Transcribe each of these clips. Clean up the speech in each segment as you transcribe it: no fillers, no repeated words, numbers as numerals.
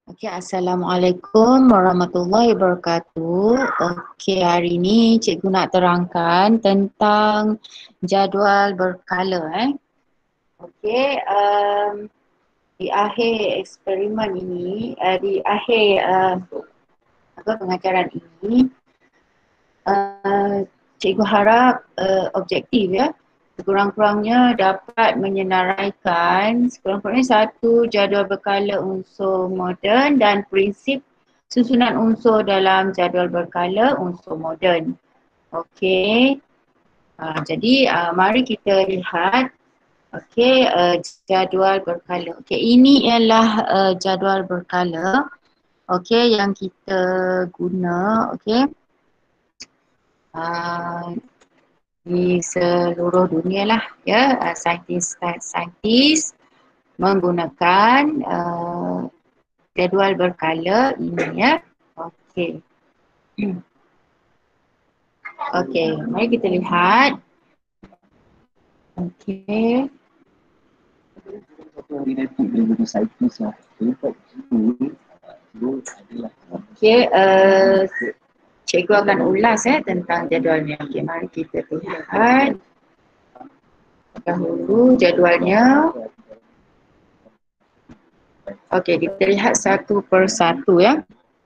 Okey, Assalamualaikum warahmatullahi wabarakatuh. Okey, hari ini cikgu nak terangkan tentang jadual berkala. Okey, di akhir eksperimen ini, di akhir pengajaran ini, cikgu harap objektif ya. Sekurang-kurangnya dapat menyenaraikan sekurang-kurangnya satu jadual berkala unsur moden dan prinsip susunan unsur dalam jadual berkala unsur moden. Okey. Jadi mari kita lihat jadual berkala. Okey, ini ialah jadual berkala yang kita guna di seluruh dunia lah ya, saintis menggunakan jadual berkala ini ya. Okey. Okey, mari kita lihat. Okey. Okey, cikgu akan ulas tentang jadualnya. Okey, mari kita lihat dahulu jadualnya. Okey, kita lihat satu persatu ya.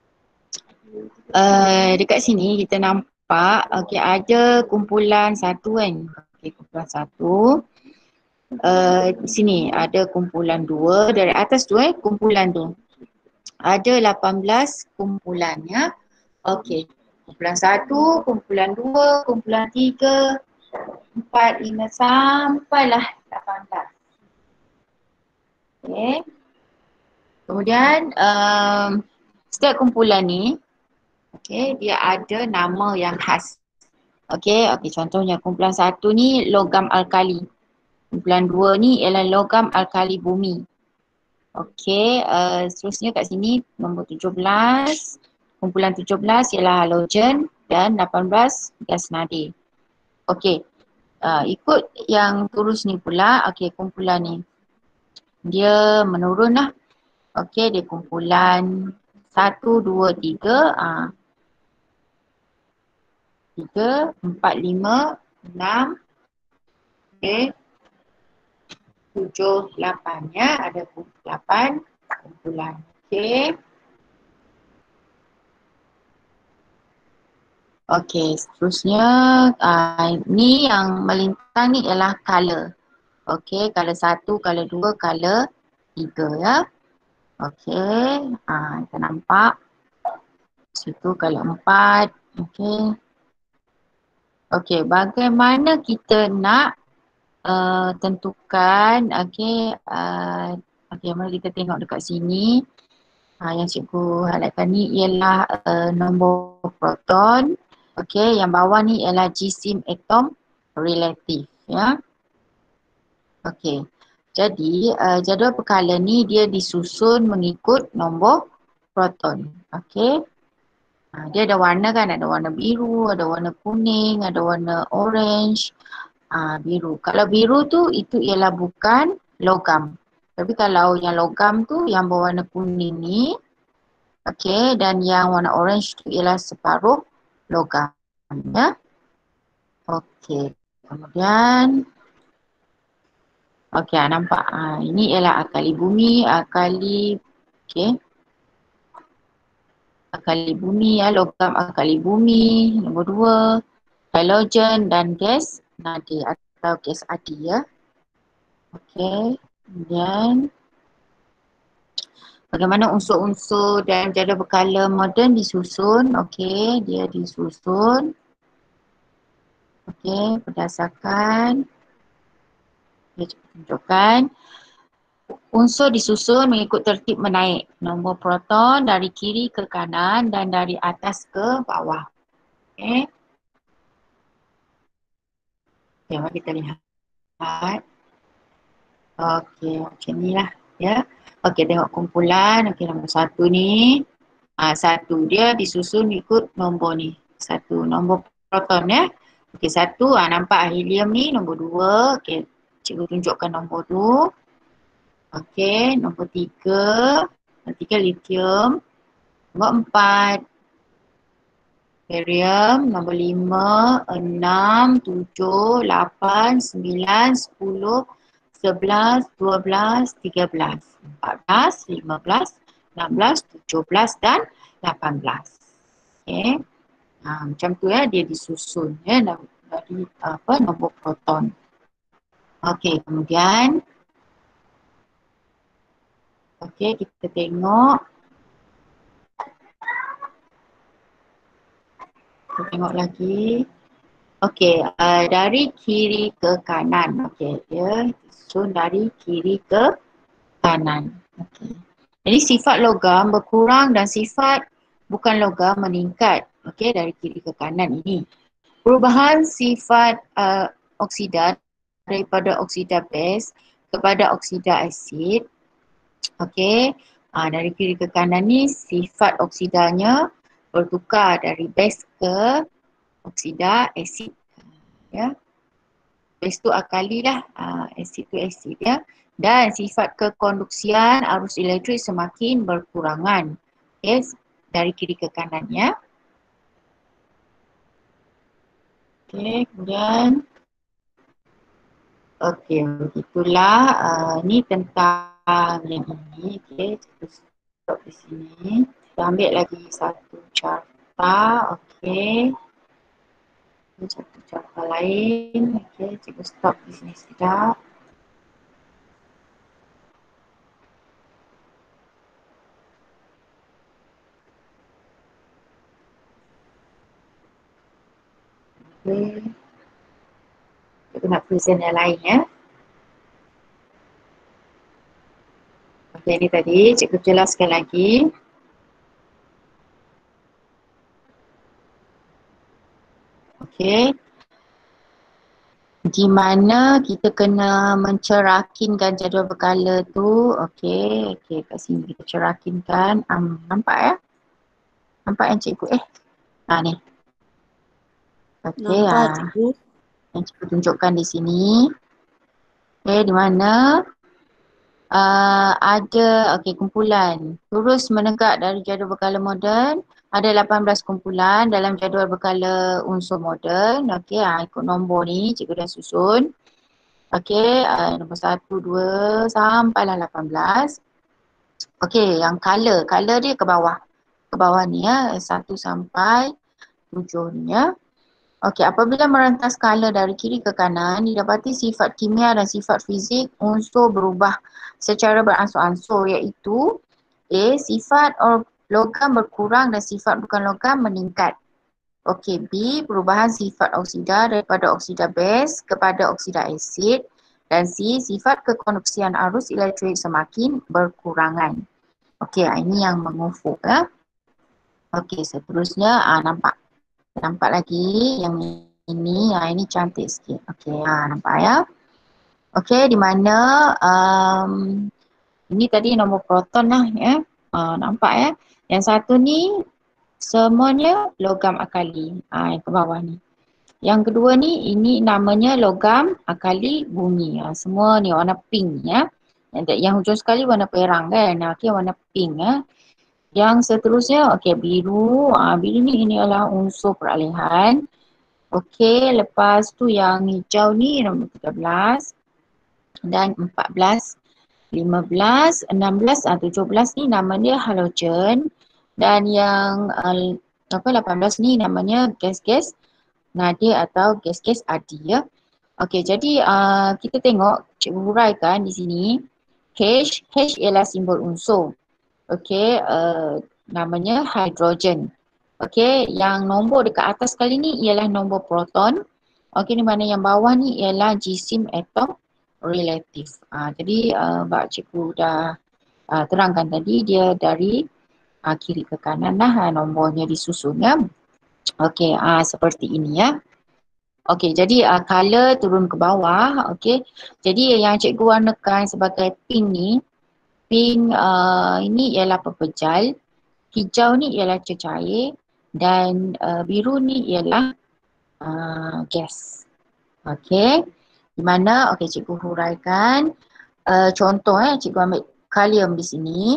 Dekat sini kita nampak ada kumpulan satu kan. Okey, kumpulan satu. Di sini ada kumpulan dua, dari atas tu kumpulan tu. Ada 18 kumpulannya. Okey. Kumpulan satu, kumpulan dua, kumpulan tiga, 4, 5 sampailah 18. Okey. Kemudian setiap kumpulan ni dia ada nama yang khas. Okey, contohnya kumpulan satu ni logam alkali. Kumpulan dua ni ialah logam alkali bumi. Okey, seterusnya kat sini nombor 17. Kumpulan 17 ialah halogen dan 18 gas nadir. Okey, ikut yang terus ni pula, kumpulan ni. Dia menurun lah. Okey, dia kumpulan 1, 2, 3. 3, 4, 5, 6. Okey. 7, 8 ya. Ada 8 kumpulan. Okey. Okey, seterusnya ni yang melintang ni ialah color. Okey, color 1, color 2, color 3 ya. Okey, kita nampak. Situ color 4. Okey. Okey, bagaimana kita nak tentukan mari kita tengok dekat sini. Yang cikgu highlightkan ni ialah nombor proton. Okey, yang bawah ni ialah jisim atom relatif ya. Okey. Jadi jadual berkala ni dia disusun mengikut nombor proton. Okey. Dia ada warna kan, ada warna biru, ada warna kuning, ada warna orange. Biru. Kalau biru tu itu ialah bukan logam. Tapi kalau yang logam tu yang berwarna kuning ni, dan yang warna orange tu ialah separuh logam ya. Okey. Kemudian nampak ini ialah alkali bumi, alkali bumi ya, logam alkali bumi. Nombor 2, halogen dan gas nadir atau gas adi ya. Okey. Kemudian bagaimana unsur-unsur dalam jadual berkala moden disusun? Okey, dia disusun berdasarkan tunjukkan. Unsur disusun mengikut tertib menaik. Nombor proton dari kiri ke kanan dan dari atas ke bawah. Okey. Mari kita lihat. Okey, macam ni lah ya. Okey, tengok kumpulan. Okey, nombor satu ni. Satu dia disusun ikut nombor ni. Satu nombor proton ya. Okey, satu nampak helium ni nombor 2. Okey, cikgu tunjukkan nombor tu. Okey, nombor 3 Nombor 3 lithium. Nombor 4 barium. Nombor 5, 6, 7, 8, 9, 10, 11, 12, 13, 14, 15, 16, 17 dan 18. Okay. Macam tu ya, dia disusun ya dari nombor proton. Okey, kemudian kita tengok lagi. Okey, dari kiri ke kanan. Okey, dia disusun dari kiri ke kanan. Okey. Jadi sifat logam berkurang dan sifat bukan logam meningkat. Okey, dari kiri ke kanan ini. Perubahan sifat oksida daripada oksida base kepada oksida asid. Okey, dari kiri ke kanan ni sifat oksidanya bertukar dari base ke oksida asid. Ya. Base tu alkali lah, asid tu asid ya. Dan sifat kekonduksian arus elektrik semakin berkurangan. Okey, dari kiri ke kanan ya. Okey, kemudian okey, begitulah ni tentang yang ini. Okey, kita stop di sini. Kita ambil lagi satu carta. Okey. Satu carta lain. Okey, cikgu stop di sini sekejap. Okey. Cikgu nak present yang lain ya. Okey, ni tadi cikgu jelaskan lagi. Okey. Di mana kita kena mencerakinkan jadual berkala tu. Okey, kat sini kita cerakinkan. Nampak ya? Nampak yang cikgu? Ni. Okey, nampak cikgu. Yang cikgu tunjukkan di sini. Okey, di mana ada kumpulan terus menegak dari jadual berkala moden. Ada 18 kumpulan dalam jadual berkala unsur moden. Okey, ikut nombor ni cikgu dah susun. Okey, nombor 1, 2 sampailah 18. Okey, yang color dia ke bawah. Ke bawah ni ya, 1 sampai 7 ni ya. Okey, apabila merentas skala dari kiri ke kanan, didapati sifat kimia dan sifat fizik unsur berubah secara beransur-ansur, iaitu A. Sifat logam berkurang dan sifat bukan logam meningkat. Okey, B. Perubahan sifat oksida daripada oksida base kepada oksida asid. Dan C. Sifat kekonduksian arus elektrik semakin berkurangan. Okey, ini yang mengufuk ya. Okey, seterusnya nampak. Nampak lagi yang ini cantik sikit. Okey, nampak ya. Okey, di mana ini tadi nombor proton lah ya. Nampak ya. Yang satu ni semuanya logam alkali. Yang ke bawah ni. Yang kedua ni ini namanya logam alkali bumi. Semua ni warna pink ya. Yang hujung sekali warna perang kan. Okey, warna pink ya. Yang seterusnya, okey, biru. Biru ni ini adalah unsur peralihan. Okey, lepas tu yang hijau ni nombor 13 dan 14, 15, 16, 17 ni nama dia halogen dan yang 18 ni namanya gas-gas nadir atau gas-gas adi ya. Okey, jadi kita tengok cikgu huraikan di sini. H ialah simbol unsur. Okey, namanya hidrogen. Okey, yang nombor dekat atas kali ni ialah nombor proton. Okey, di mana yang bawah ni ialah jisim atom relatif. Jadi Mbak Cikgu dah terangkan tadi dia dari kiri ke kanan lah nombornya disusun ya. Okey, seperti ini ya. Okey, jadi color turun ke bawah. Okey, jadi yang cikgu warnakan sebagai pink ni, pink ini ialah pepejal. Hijau ni ialah cecair dan biru ni ialah gas. Okey. Di mana cikgu huraikan contoh cikgu ambil kalium di sini.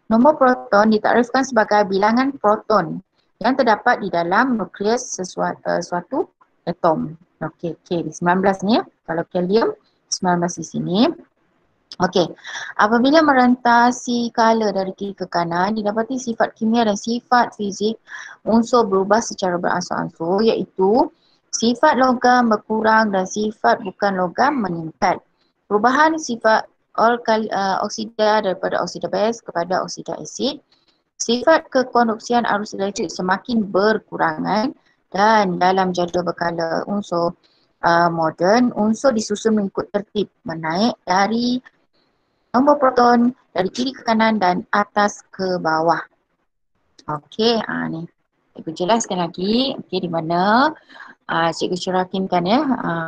Nombor proton ditakdirkan sebagai bilangan proton yang terdapat di dalam nukleus suatu atom. Okey, 19 ni ya. Kalau helium 19 di sini. Okey, apabila merentasi skala dari kiri ke kanan, didapati sifat kimia dan sifat fizik unsur berubah secara beransur-ansur, iaitu sifat logam berkurang dan sifat bukan logam meningkat. Perubahan sifat oksida daripada oksida base kepada oksida asid, sifat kekonduksian arus elektrik semakin berkurangan, dan dalam jadual berkala unsur moden, unsur disusun mengikut tertib menaik dari nombor proton dari kiri ke kanan dan atas ke bawah. Okey, ni. Cikgu jelaskan lagi. Okey, di mana cikgu syarakinkan ya.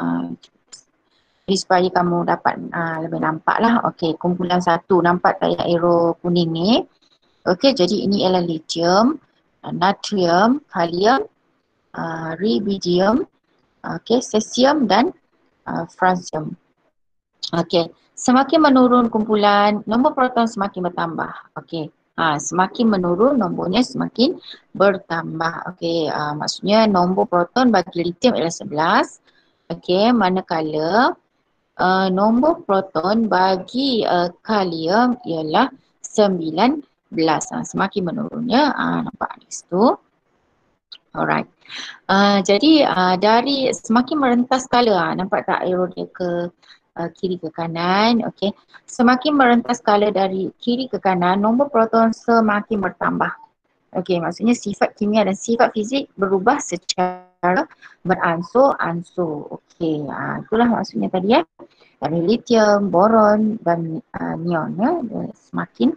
Jadi supaya kamu dapat lebih nampak lah. Okey, kumpulan satu. Nampak tak yang arrow kuning ni? Okey, jadi ini ialah lithium, natrium, kalium, rubidium, cesium dan francium. Okey, semakin menurun kumpulan, nombor proton semakin bertambah. Okey, semakin menurun nombornya semakin bertambah. Okey, maksudnya nombor proton bagi lithium ialah 11. Okey, manakala nombor proton bagi kalium ialah 19. Semakin menurun ya. Nampak di situ. Alright. Jadi dari semakin merentas skala, nampak tak arrow dia ke kiri ke kanan. Okey. Semakin merentas skala dari kiri ke kanan, nombor proton semakin bertambah. Okey, maksudnya sifat kimia dan sifat fizik berubah secara beransur-ansur. Okey, itulah maksudnya tadi ya. Dari lithium, boron dan neon ya, semakin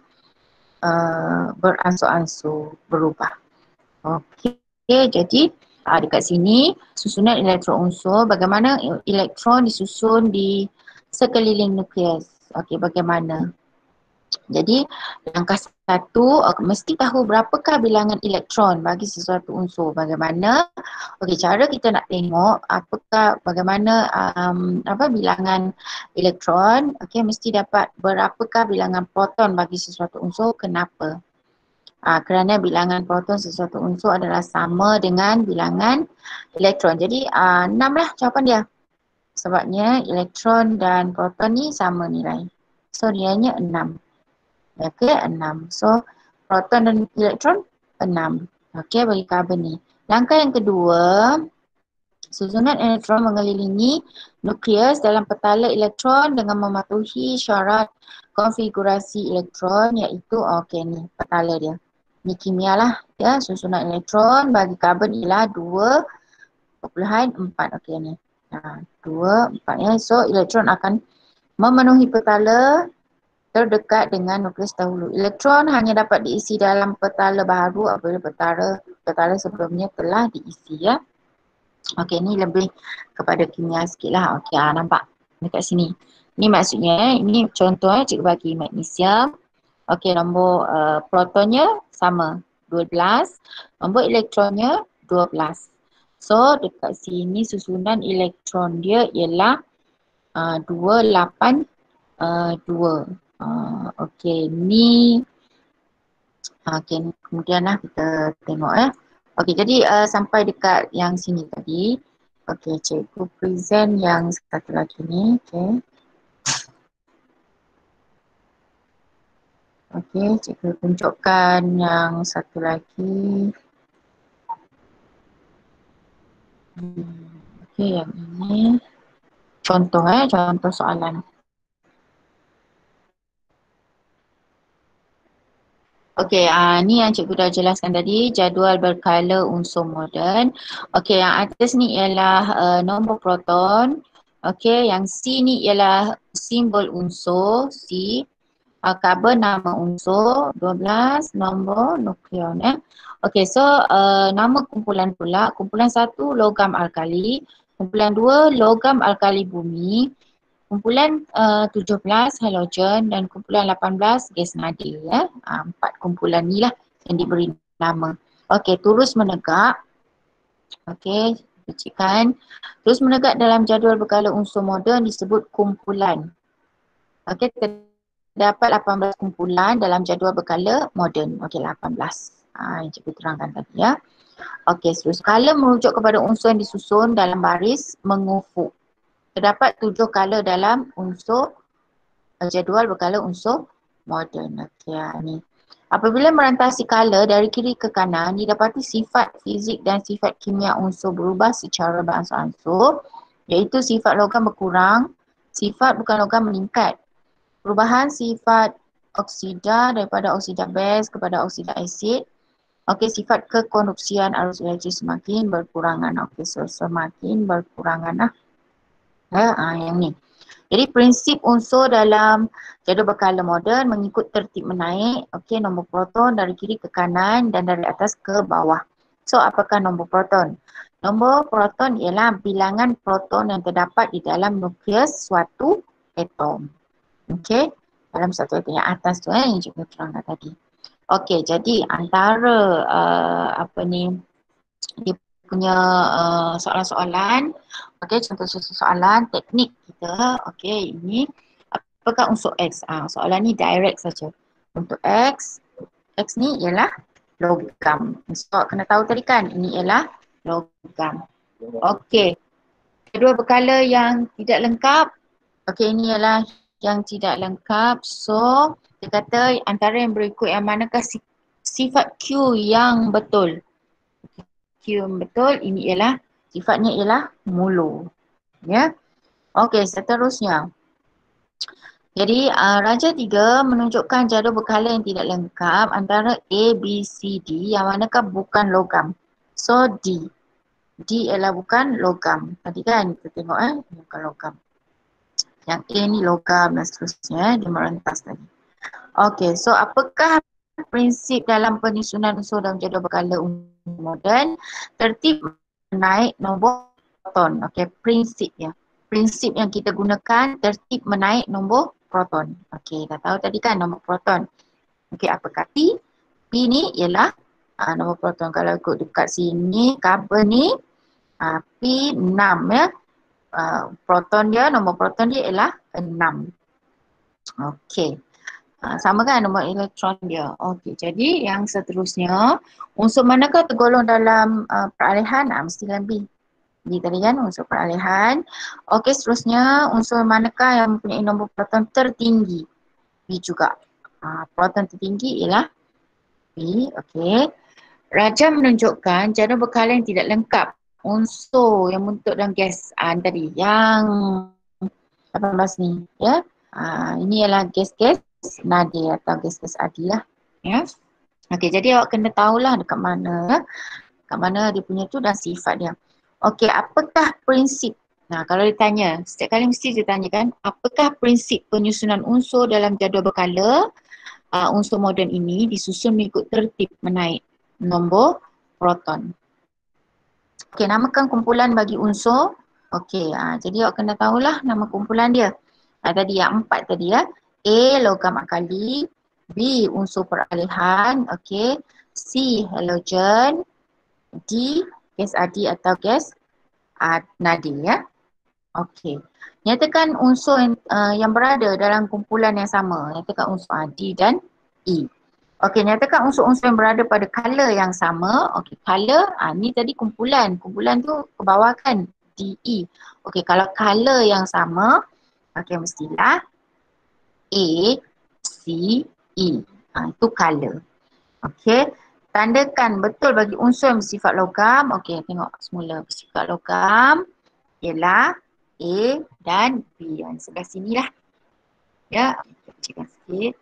beransur-ansur berubah. Okey, jadi dekat sini susunan elektron unsur, bagaimana elektron disusun di sekeliling nukleus. Okey, bagaimana? Jadi langkah satu, mesti tahu berapakah bilangan elektron bagi sesuatu unsur. Bagaimana? Okey, cara kita nak tengok bagaimana bilangan elektron. Okey, mesti dapat berapakah bilangan proton bagi sesuatu unsur. Kenapa? Kerana bilangan proton sesuatu unsur adalah sama dengan bilangan elektron. Jadi 6 lah jawapan dia. Sebabnya elektron dan proton ni sama nilai. So nilainya 6. Okey, 6. So proton dan elektron 6. Okey, bagi karbon ni. Langkah yang kedua, susunan elektron mengelilingi nukleus dalam petala elektron dengan mematuhi syarat konfigurasi elektron, iaitu ni petala dia. Ni kimia lah ya, susunan elektron bagi karbon ialah 2.4. Okey ni. 2.4 ya. So elektron akan memenuhi petala terdekat dengan nukleus dahulu. Elektron hanya dapat diisi dalam petala baharu apabila petala sebelumnya telah diisi ya. Okey, ni lebih kepada kimia sikit lah. Okey, nampak dekat sini. Ni maksudnya, ini contoh cikgu bagi magnesium. Okey, nombor protonnya sama 12, nombor elektronnya 12. So dekat sini susunan elektron dia ialah 282. Okey, ni kemudian lah kita tengok ya. Okey, jadi sampai dekat yang sini tadi. Okey, cikgu present yang satu lagi ni. Okey. Okey, cikgu tunjukkan yang satu lagi. Okey, yang ini. Contoh contoh soalan. Okey, ni yang cikgu dah jelaskan tadi, jadual berkala unsur moden. Okey, yang atas ni ialah nombor proton. Okey, yang C ni ialah simbol unsur C. Karbon nama unsur, 12 nombor nukleon Okey, so nama kumpulan pula, kumpulan 1 logam alkali, kumpulan 2 logam alkali bumi, kumpulan 17 halogen dan kumpulan 18 gas nadir ya. 4 kumpulan ni lah yang diberi nama. Okey, terus menegak. Okey, percikan. Terus menegak dalam jadual berkala unsur moden disebut kumpulan. Okey, tadi Dapat 18 kumpulan dalam jadual berkala moden. Okey, 18. Yang cikgu terangkan tadi ya. Okey, seterusnya. Kala merujuk kepada unsur yang disusun dalam baris mengufuk. Terdapat 7 kala dalam unsur jadual berkala unsur moden. Okey, ni. Apabila merantasi kala dari kiri ke kanan, didapati sifat fizik dan sifat kimia unsur berubah secara beransur-ansur, iaitu sifat logam berkurang, sifat bukan logam meningkat. Perubahan sifat oksida daripada oksida base kepada oksida asid. Okey, sifat kekonduksian arus elektrik semakin berkurangan. Okey, so semakin berkurangan lah. Yang ni. Jadi prinsip unsur dalam jadual berkala moden mengikut tertib menaik, okey, nombor proton dari kiri ke kanan dan dari atas ke bawah. So apakah nombor proton? Nombor proton ialah bilangan proton yang terdapat di dalam nukleus suatu atom. Okey, dalam satu atom yang atas tu yang cikgu terangkan tadi. Okey, jadi antara dia punya soalan-soalan, okey, contoh soalan teknik kita, okey, ini apakah unsur X? Soalan ni direct saja. Untuk X ni ialah logam. So kena tahu tadi kan, ini ialah logam. Okey, kedua berkala yang tidak lengkap. Okey, ini ialah yang tidak lengkap. So, dia kata antara yang berikut yang manakah sifat Q yang betul? Q yang betul, ini ialah sifatnya ialah mulu. Ya. Okey, seterusnya. Jadi, Raja 3 menunjukkan jadual berkala yang tidak lengkap antara A, B, C, D yang manakah bukan logam. So, D. D ialah bukan logam. Tadi kan kita tengok bukan logam. Yang A ni logam dan seterusnya, dia merentas tadi. Okey, so apakah prinsip dalam penyusunan unsur dalam jadual berkala moden? Tertib menaik nombor proton. Okey, prinsip ya. Prinsip yang kita gunakan tertib menaik nombor proton. Okey, dah tahu tadi kan nombor proton. Okey, apakah P? P ni ialah nombor proton. Kalau ikut dekat sini, carbon ni P6 ya. Proton dia, nombor proton dia ialah 6. Okey. Sama kan nombor elektron dia. Okey, jadi yang seterusnya, unsur manakah tergolong dalam peralihan? Mesti dalam B. B tadi kan unsur peralihan. Okey, seterusnya unsur manakah yang mempunyai nombor proton tertinggi? B juga. Proton tertinggi ialah B. Okey. Raja menunjukkan jadual berkala yang tidak lengkap. Unsur yang bentuk dalam gas tadi yang 18 ni ya. Ini ialah gas-gas nadi atau gas-gas adi lah ya. Okey, jadi awak kena tahulah dekat mana dia punya tu dan sifat dia. Okey, apakah prinsip? Kalau ditanya, setiap kali mesti ditanya kan, apakah prinsip penyusunan unsur dalam jadual berkala unsur moden ini disusun mengikut tertib menaik nombor proton. Okey, namakan kumpulan bagi unsur. Okey, jadi awak kena tahulah nama kumpulan dia. Tadi yang 4 tadi ya. A logam akali, B unsur peralihan, okey. C halogen, D gas adi atau gas nadi ya. Okey. Nyatakan unsur yang berada dalam kumpulan yang sama. Nyatakan unsur D dan E. Okey, nyatakan unsur-unsur yang berada pada kala yang sama. Okey, kala, ni tadi kumpulan. Kumpulan tu ke bawah kan, DE. Okey, kalau kala yang sama, okey mestilah A, C, E. Itu kala. Okey, tandakan betul bagi unsur yang bersifat logam. Okey, tengok semula bersifat logam ialah A dan B. Yang sebelah sini lah. Ya, kita kecilkan sikit.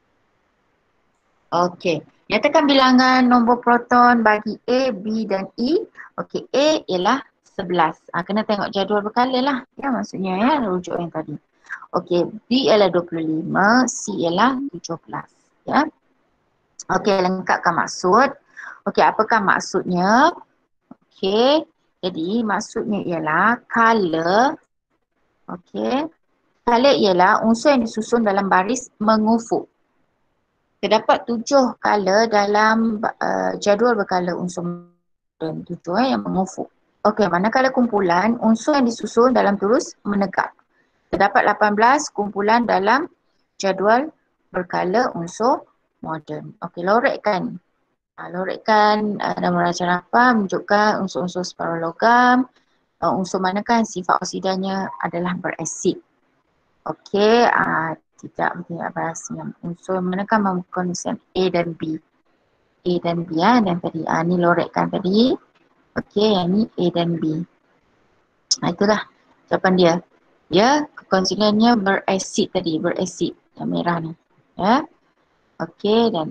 Okey, nyatakan bilangan nombor proton bagi A, B dan E. Okey, A ialah 11. Kena tengok jadual berkala lah. Ya, maksudnya ya, rujuk yang tadi. Okey, B ialah 25, C ialah 17. Ya. Okey, lengkapkan maksud. Okey, apakah maksudnya? Okey, jadi maksudnya ialah kala. Okey, kala ialah unsur yang disusun dalam baris mengufuk. Terdapat 7 kala dalam jadual berkala unsur moden 7 yang mengufuk. Okey, manakala kumpulan unsur yang disusun dalam terus menegak. Terdapat 18 kumpulan dalam jadual berkala unsur moden. Okey, lorekkan. Lorekkan nama rancang apa menunjukkan unsur-unsur separuh logam. Unsur manakah sifat oksidanya adalah berasid. Okey, tidak berasa. Unsur manakah mengkonsisten A dan B. A dan B dan tadi ni lorekkan tadi. Okey, yang ni A dan B. Itulah jawapan dia. Dia konsistennya berasid tadi, berasid yang merah ni. Ya. Okey, dan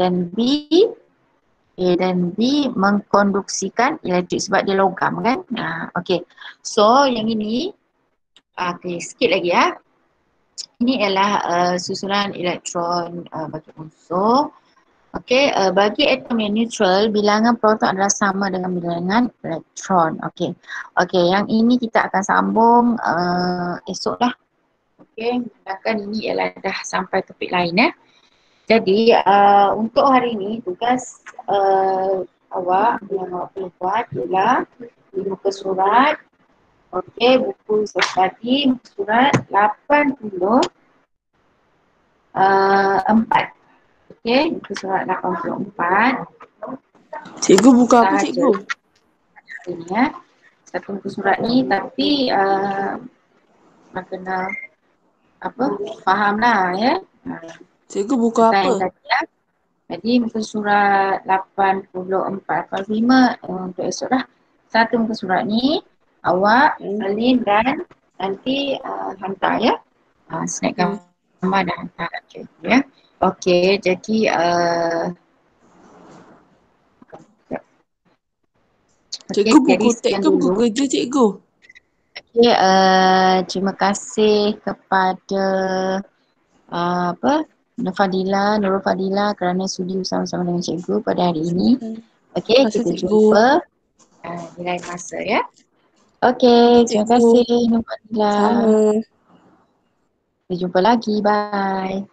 A dan B mengkonduksikan elektrik sebab dia logam kan. Okey. So yang ini okey, sikit lagi ya. Ini ialah susunan elektron bagi unsur. Okey, bagi atom yang neutral, bilangan proton adalah sama dengan bilangan elektron. Okey. Okey, yang ini kita akan sambung esok lah. Okey, sedangkan ini ialah dah sampai topik lain ya. Jadi untuk hari ini tugas awak yang awak perlu buat ialah di muka surat. Okey, buku tadi muka surat 84. Okey, muka surat 84. Cikgu buka apa cikgu? Ini ya. Satu muka surat ni tapi nak kena apa? Fahamlah ya. Cikgu buka apa? Tadi ya. Jadi muka surat 84, 85 untuk esok dah. Satu muka surat ni awak salin dan nanti hantar ya. Snap gambar dan hantar je ya. Okey, jadi cikgu buku jadi sekian teks ke buku dulu. kerja cikgu? Okey, terima kasih kepada Nurul Fadila kerana sudi bersama-sama dengan cikgu pada hari ini. Okey, Terima kasih, kita cikgu. jumpa di lain masa ya. Okey, terima kasih Nurul Fadila. Sama. Kita jumpa lagi. Bye.